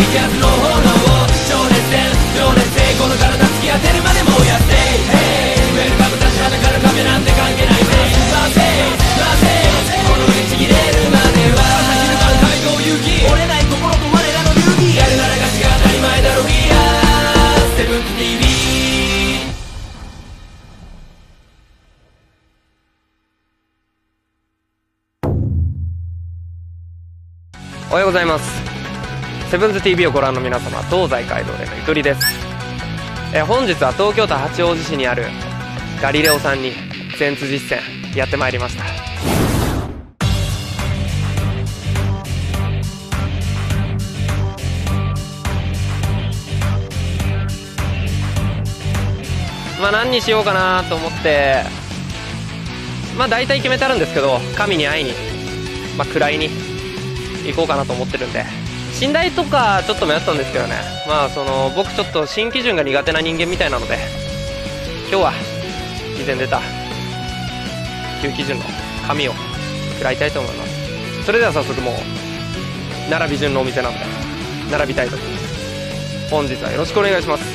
激アツの炎を情熱でこの体突き当てるまで燃やせウェルカム立ちはだかる壁なんて関係ないぜなぜこの打ち切れるまでは先の挽回と勇気折れない心と我らの流儀やるなら勝ちが当たり前だろ We are セブンス TV。 おはようございます。セブンズ TV をご覧の皆様、東西街道でのゆとりです。本日は東京都八王子市にあるガリレオさんに全通実践やってまいりました。何にしようかなと思って、大体決めてあるんですけど、神に会いに、位に行こうかなと思ってるんで、寝台とかちょっと迷ったんですけどね、僕ちょっと新基準が苦手な人間みたいなので、今日は以前出た旧基準の紙を食らいたいと思います。それでは早速もう並び順のお店なので並びたいと思います。本日はよろしくお願いします。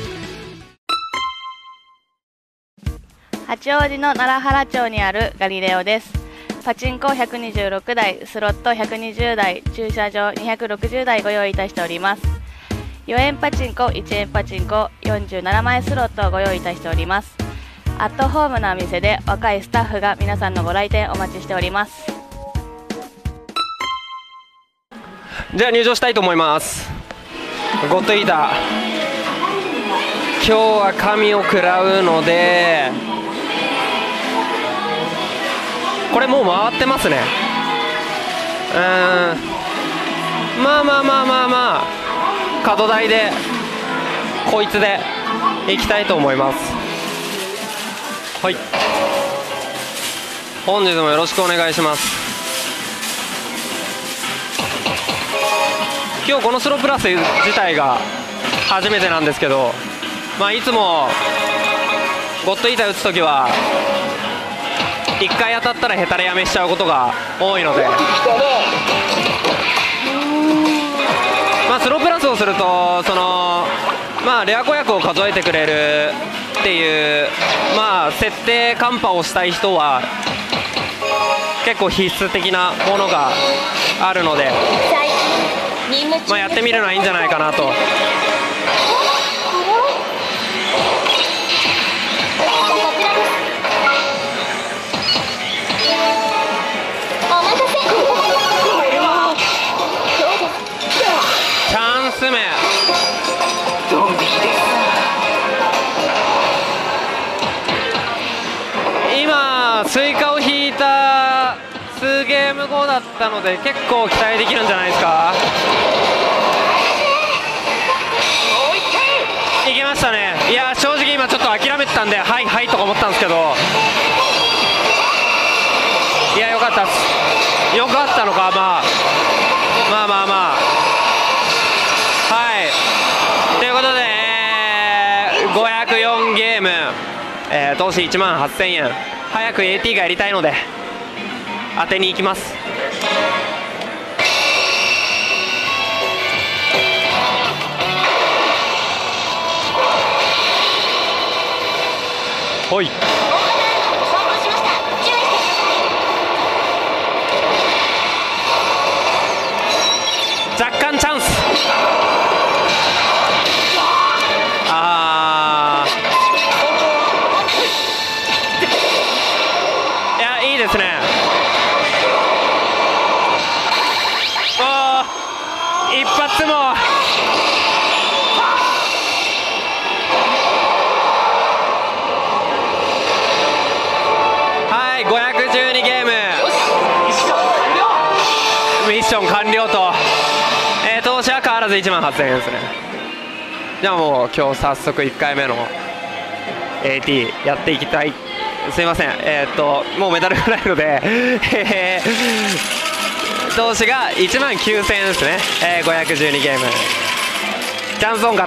八王子の奈良原町にあるガリレオです。パチンコ126台、スロット120台、駐車場260台ご用意いたしております。4円パチンコ、1円パチンコ、47枚スロットをご用意いたしております。アットホームなお店で若いスタッフが皆さんのご来店お待ちしております。 じゃあ入場したいと思います。ゴッドイーター、今日は神を食らうので、これもう回ってますね。角台でこいつで行きたいと思います。はい、本日もよろしくお願いします。今日このスロープラス自体が初めてなんですけど、いつもゴッドイーター打つときは1回当たったらヘタレやめしちゃうことが多いので、スロープラスをするとレア子役を数えてくれるっていう設定カンパをしたい人は結構必須的なものがあるので、やってみるのはいいんじゃないかなと。チャンス目、今スイカを引いた数ゲーム後だったので結構期待できるんじゃないですか。いけましたね。いや正直今ちょっと諦めてたんではいはいとか思ったんですけど、いやよかったっす。よかったのか。はい、ということで、504ゲーム、投資18,000円、早く AT がやりたいので当てに行きます。ほい、若干チャンス。いやいいですね。一発もはい、512ゲームミッション完了と、投資は変わらず18,000円ですね。じゃあもう今日早速1回目の AT やっていきたい。すいません、もうメダルがないので投資が19,000円ですね。512ゲーム、チャンスオンから。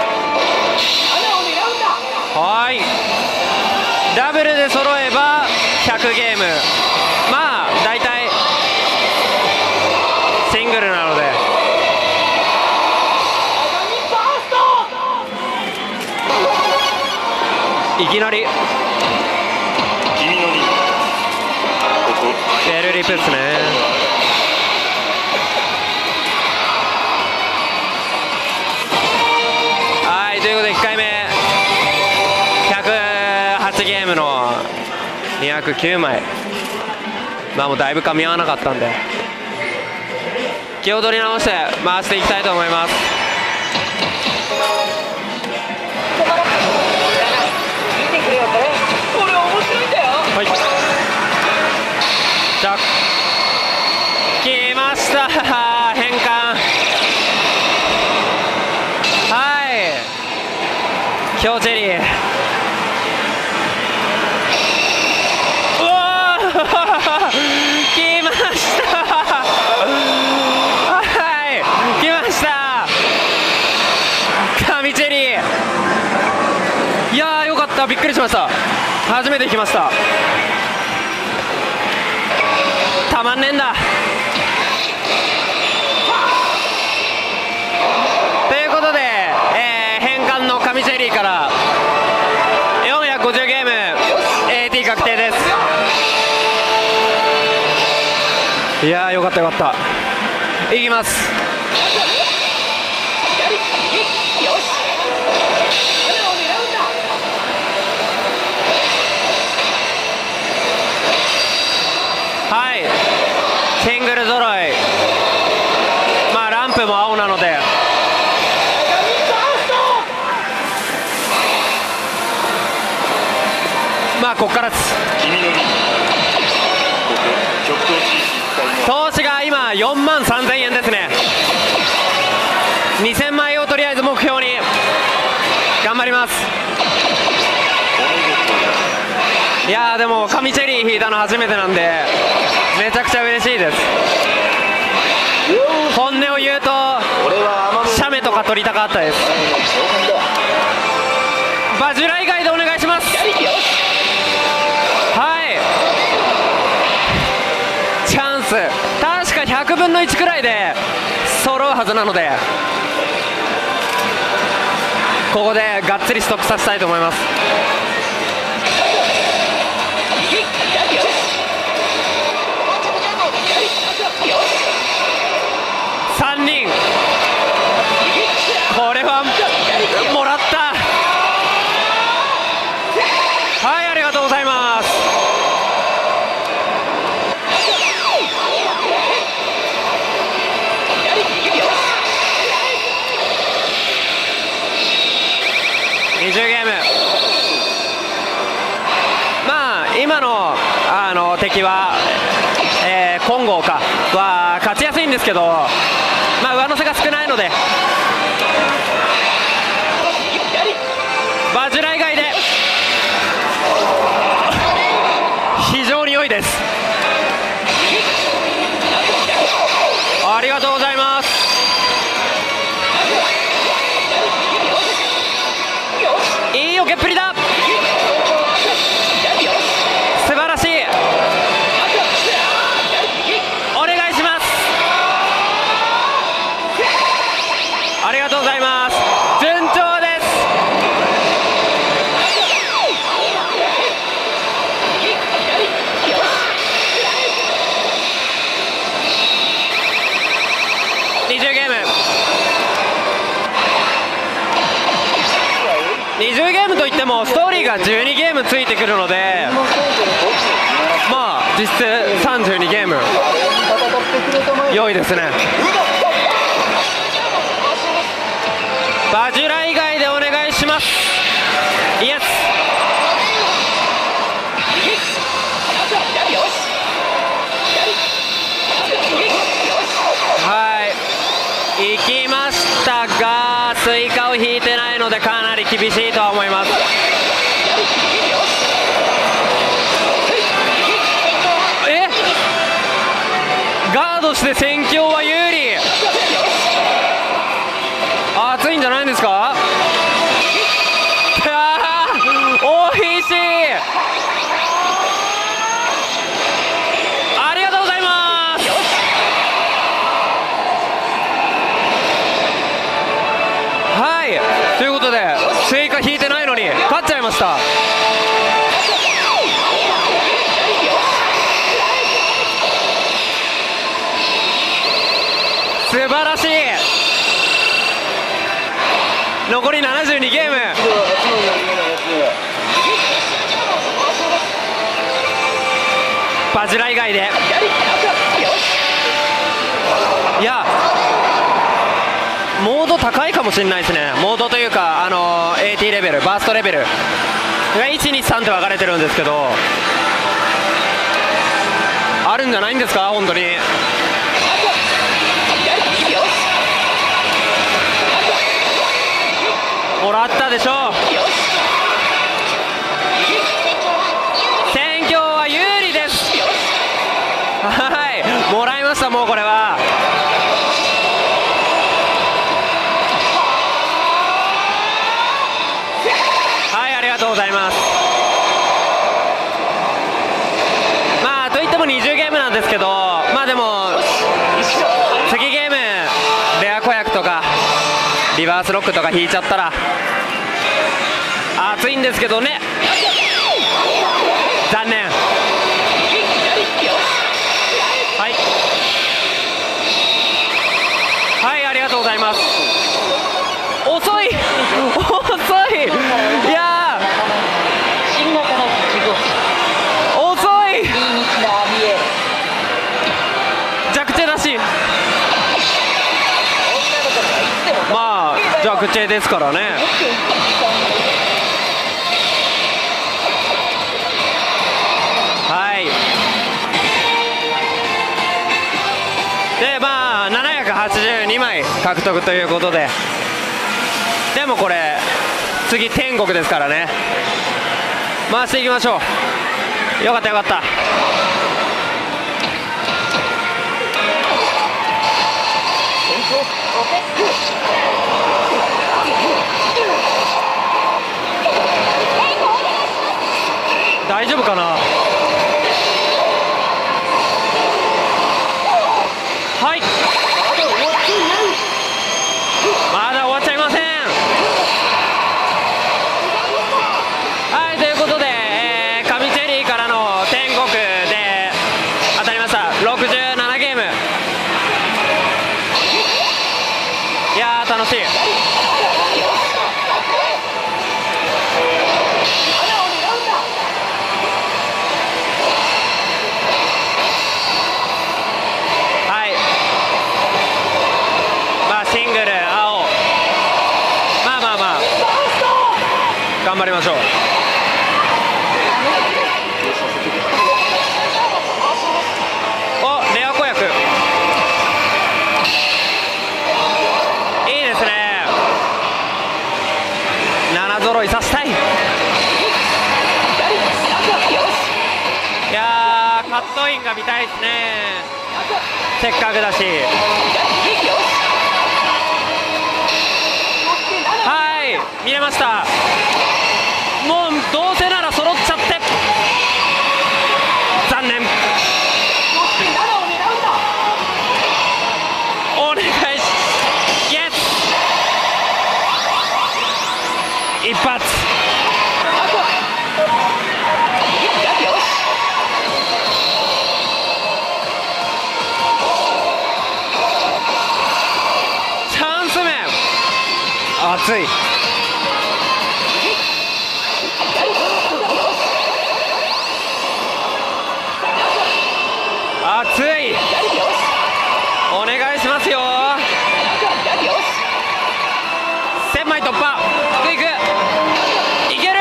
はい、ダブルで揃えばいきなり君の2、ここベルリプですね。はい、ということで1回目108ゲームの209枚、まあもうだいぶ噛み合わなかったんで気を取り直して回していきたいと思います。はい、じゃあ来ました変換。はいキョウチェリー、うわー来ましたはい来ました神チェリー。いやーよかった、びっくりしました。初めて来ました。たまんねえんだ。ということで、変換の神チェリーから450ゲーム AT 確定です。いやーよかったよかった。いきます。はい、シングル揃い、まあランプも青なので、まあここからです。 君の2、ここ極東地域一帯の投資が今4万3000円ですね。2000枚をとりあえず目標に頑張ります。いやーでも神チェリー引いたの初めてなんでめちゃくちゃ嬉しいです。本音を言うと写メとか撮りたかったです。バジュラ以外でお願いします。はいチャンス、確か100分の1くらいで揃うはずなので、ここでがっつりストックさせたいと思います。3人、これはもらった。はい、ありがとうございます。20ゲーム、まあ今の敵は、金剛かは勝ちやすいんですけど、まあ上乗せが少ないのでバジュラ以外で非常に良いです。ありがとうございます。いいよけっぷりだ、素晴らしい。お願いします。ありがとうございます。順調です。20ゲーム、20ゲームといってもストーリーが12ゲームついてくるので、まあ実質32ゲーム、良いですね。バジュラ以外でお願いします。イエス。はい、行きましたがスイカを引いてないのでかなり厳しいとは思います。ガードして戦況は有利。熱いんじゃないんですか。おいしい。ありがとうございます。はい、ということでスイカ引いてないのに勝っちゃいました。 素晴らしい。残り72ゲーム。バジラ以外で、いやモード高いかもしれないですね。モードというかAT レベル、バーストレベルが123って分かれてるんですけど、あるんじゃないんですか本当に。もらったでしょう。戦況は有利です。はい、もらいました。もうこれははい、ありがとうございます。まあといっても20ゲームなんですけど、まあでも次ゲームレア子役とかリバースロックとか引いちゃったら熱いんですけどね。残念。はいはい、ありがとうございます。遅い遅い。いや遅い。弱点なし。まあ弱点ですからね。はい。でまあ782枚獲得ということで、でもこれ次天国ですからね、回していきましょう。よかったよかった。大丈夫かな。はい、まだ終わっちゃいません。はい、ということで、神チェリーからの天国で当たりました。67ゲーム。いやー楽しい。頑張りましょう。お、レア子役いいですね。7揃いさせたい。いやーカットインが見たいですね。せっかくだし。はい、見れました。もうどうせなら揃っちゃって残念。お願いしイエス一発。チャンス面熱い。熱い。お願いしますよ。1000枚突破。いくいくいける。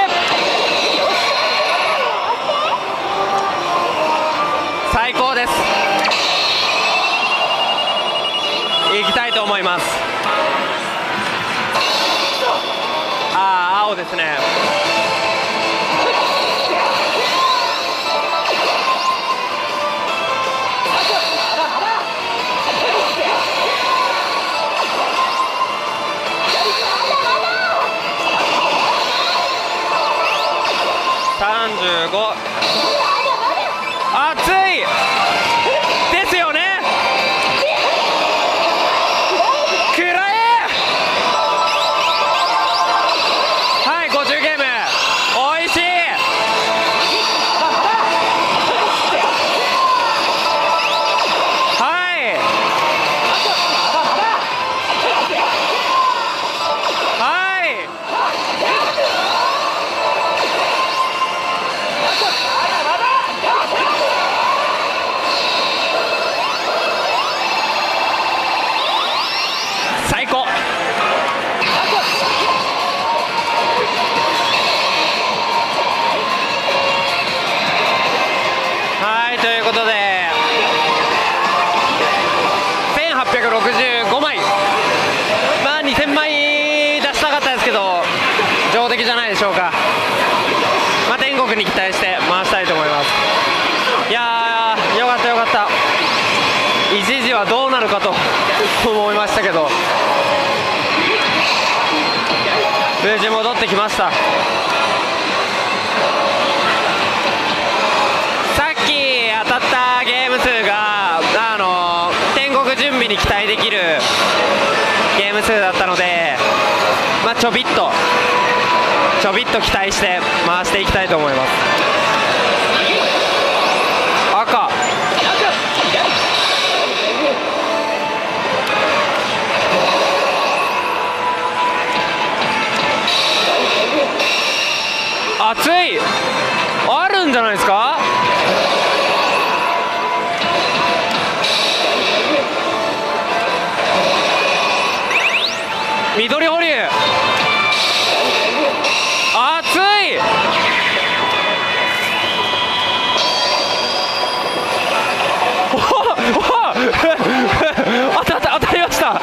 最高です。いきたいと思います。ああ青ですね。35。熱いですよね。くらえ。はい、50ゲームおいしい。はい 465枚、まあ2000枚出したかったですけど上出来じゃないでしょうか。まあ天国に期待して回したいと思います。いやー、よかったよかった。一時はどうなるかと思いましたけど無事戻ってきました。さっき当たったゲーム数が天国準備に期待できるゲーム数だったので、まあ、ちょびっと期待して回していきたいと思います。赤熱いあるんじゃないですか。緑保留熱い当たりました。は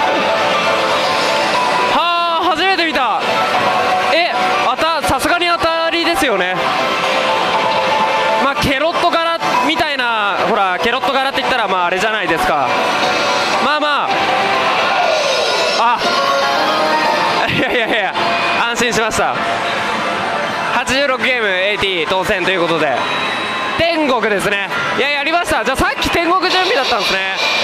あ、初めて見た。さすがに当たりですよね。まあケロット柄みたいな、ほらケロット柄って言ったらまああれじゃないですか。まあまあいや安心しました。86ゲーム AT 当選ということで天国ですね。いややりました。じゃあさっき天国準備だったんですね。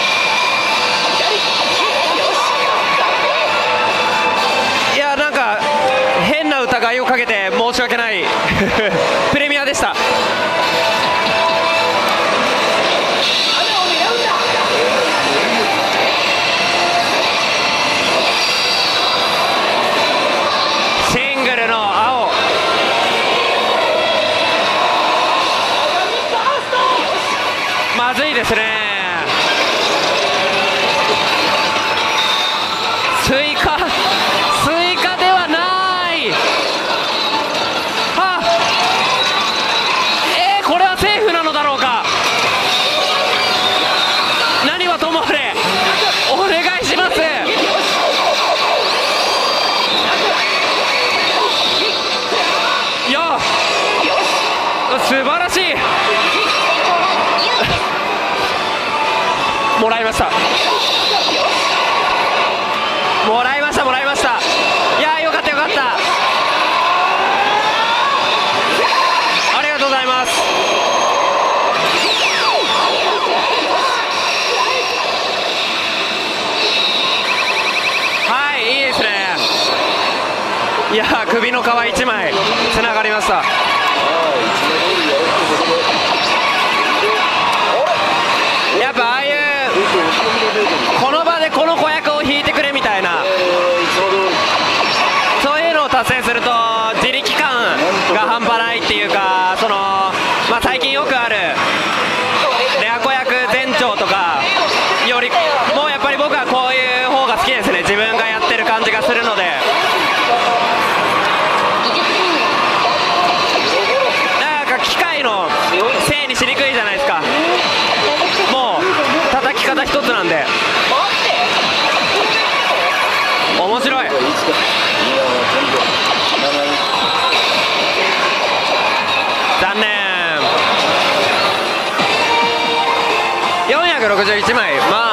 いやなんか変な疑いをかけて申し訳ないプレミアでした。シングルの青まずいですね。スイカではない。はあ、これはセーフなのだろうか。何はともあれお願いします。いや素晴らしいもらいました。いやよかったよかった。ありがとうございます。はいいいですね。いや首の皮一枚つながりました。やっぱああいうこの場でこの子役を引いてくれみたいなそういうのを達成すると自力感が半端ないっていうか、まあ、最近よくあるレア子役前長とかよりもうやっぱり僕はこういう方が好きですね。自分がやってる感じがするので。なんか機械のせいにしにくいじゃないですか。もう叩き方一つなんで面白い。残念。461枚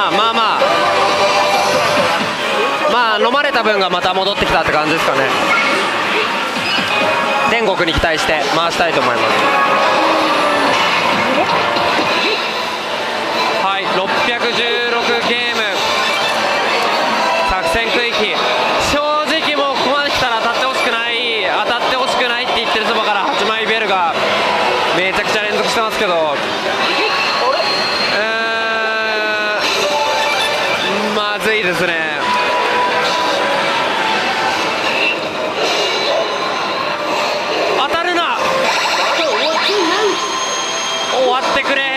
まあ飲まれた分がまた戻ってきたって感じですかね。天国に期待して回したいと思います。はい616ゲーム作戦区域、正直もうここまで来たら当たってほしくないって言ってるそばから8枚ベルがめちゃくちゃ連続してますけど、まずいですね。当たるな。終わってくれ。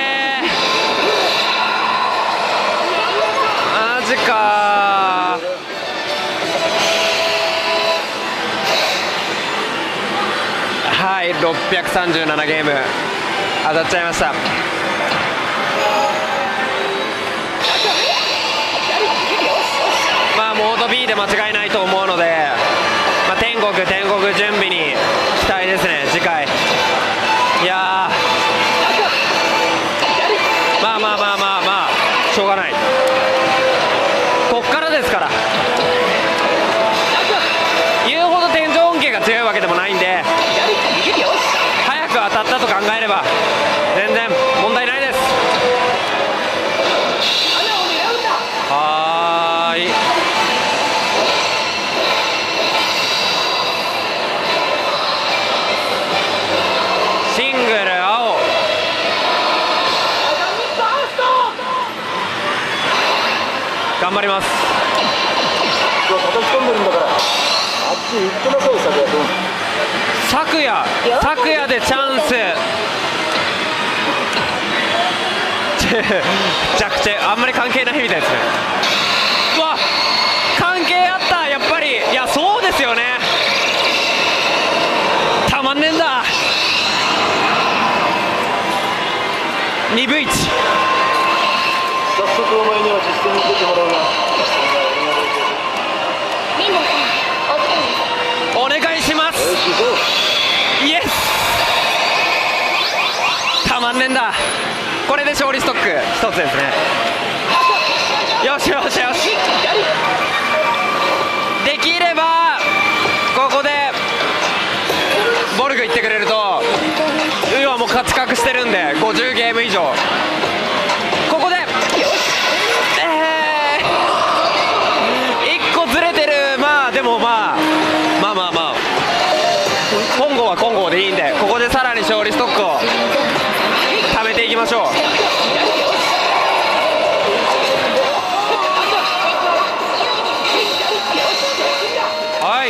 マジか。はい637ゲーム当たっちゃいました。 間違いないと思うので、天国準備に期待ですね、次回。いやー、まあしょうがない、こっからですから。言うほど天井恩恵が強いわけでもないんで、早く当たったと考えれば全然問題ないです。はーい、シングル青、頑張ります。 叩き込んでるんだから、あっち行ってなさい、 昨夜でチャンス。着地あんまり関係ないみたいですね。うわ、関係あった、やっぱり。いや、そうですよね、たまんねえんだ。2分1。 早速お前には実践に出てもらうな。 お願いします。イエス、たまんねんだ。これで勝利ストック1つですね。よしよしよし、できればここでボルグ行ってくれると、ウーはもう勝ち確してるんで50ゲーム以上。ここで1個ずれてる。でも今後は今後でいいんで、ここでさらに勝利ストックを貯めていきましょう。はい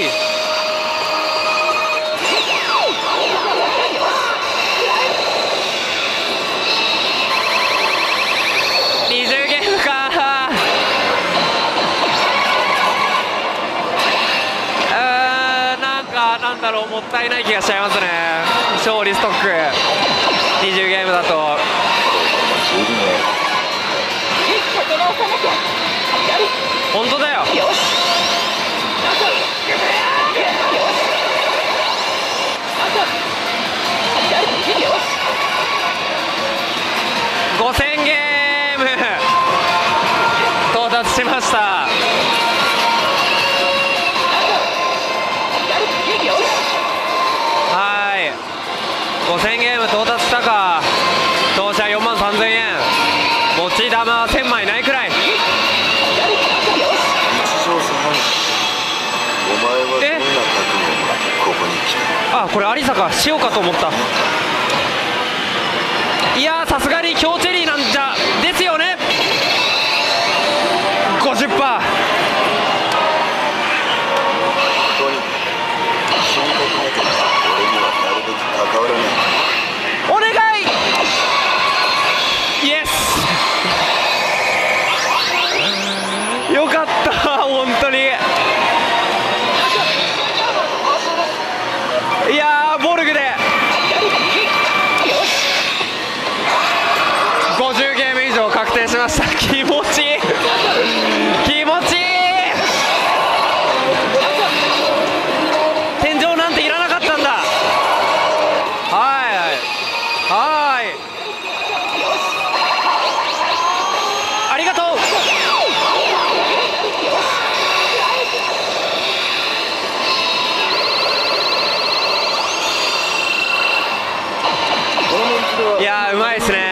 、20ゲームか。なんだろう、もったいない気がしちゃいますね、勝利ストック20ゲームだと。本当だよ。5000ゲーム到達しました。5000ゲーム到達したか。当社4万3000円、持ち玉は1000枚ないくらい。あ、これ有坂しようかと思った。いやー、さすがに強チェリーなんじゃですよね。 50%。お願い、イエス、よかった本当に。いやー、ボルグで50ゲーム以上確定しました。気持ちいい気持ちいい。天井なんていらなかったんだ。はい、ありがとう。いやー、うまいですね。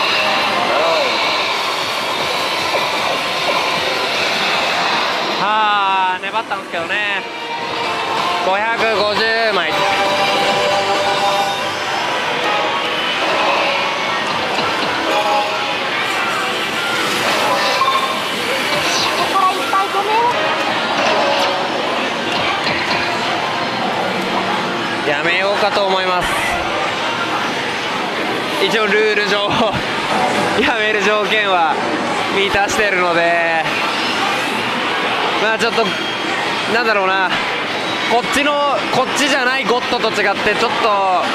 粘ったんですけどね。550枚。やめようかと思います。一応ルール上やめる条件は満たしてるので、ちょっとなんだろうな、こっちじゃないゴッドと違ってちょっと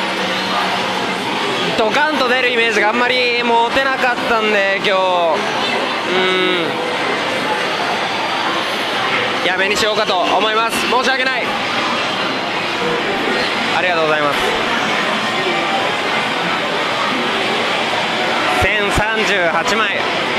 ドカンと出るイメージがあんまり持てなかったんで、今日やめにしようかと思います。申し訳ない。ありがとうございます。1038枚。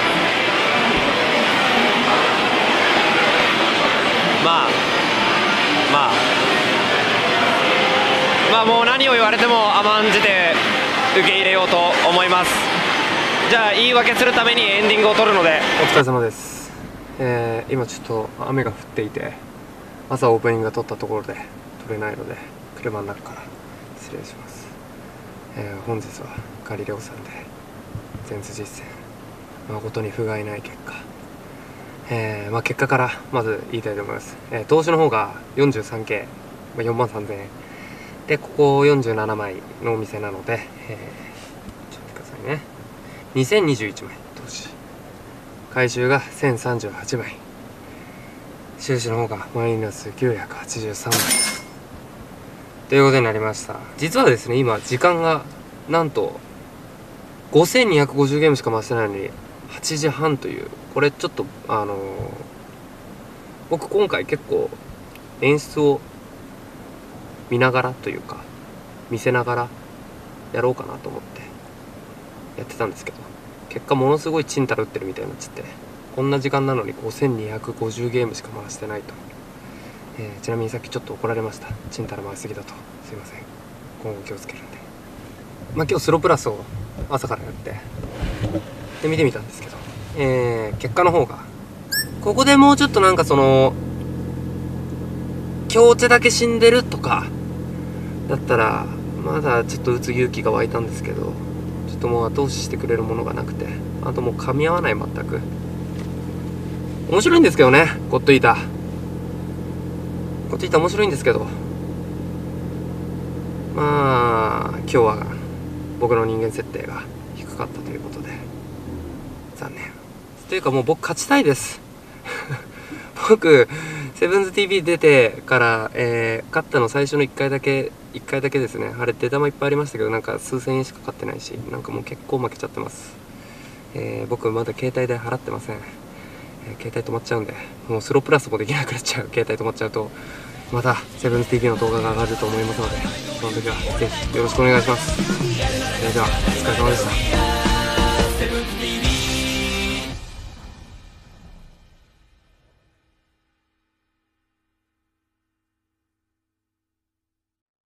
まあもう何を言われても甘んじて受け入れようと思います。じゃあ言い訳するためにエンディングを撮るので、お疲れ様です。今ちょっと雨が降っていて、朝オープニングが撮ったところで撮れないので車の中から失礼します。本日はガリレオさんで前日実践誠に不甲斐ない結果、結果からまず言いたいと思います。投資の方が 43K、43,000円で、ここ47枚のお店なので、ちょっと待ってくださいね。2021枚投資、回収が1038枚、収支の方がマイナス983枚ということになりました。実はですね、今時間がなんと5250ゲームしか回してないのに8時半という、これちょっと僕今回結構演出を見ながらというか見せながらやろうかなと思ってやってたんですけど、結果ものすごいチンタラ打ってるみたいになっちゃって、こんな時間なのに5250ゲームしか回してないと。ちなみにさっきちょっと怒られました。チンタラ回しすぎだと。すいません、今後気をつけるんで。今日スロープラスを朝からやってで見てみたんですけど、結果の方がここでもうちょっとなんか強手だけ死んでるとかだったらまだちょっと打つ勇気が湧いたんですけど、ちょっともう後押ししてくれるものがなくて、あともう噛み合わない。全く面白いんですけどね、ゴッドイーター面白いんですけど、今日は僕の人間設定が低かったということで残念というか、もう僕勝ちたいです僕セブンズ TV 出てから、勝ったの最初の1回だけですね。あれ出玉いっぱいありましたけど、なんか数千円しか買ってないし、なんかもう結構負けちゃってます。僕まだ携帯代払ってません。携帯止まっちゃうんで、もうスロープラスもできなくなっちゃう。携帯止まっちゃうとまたセブンズ TV の動画が上がると思いますので、その時はぜひよろしくお願いします。それではお疲れ様でした。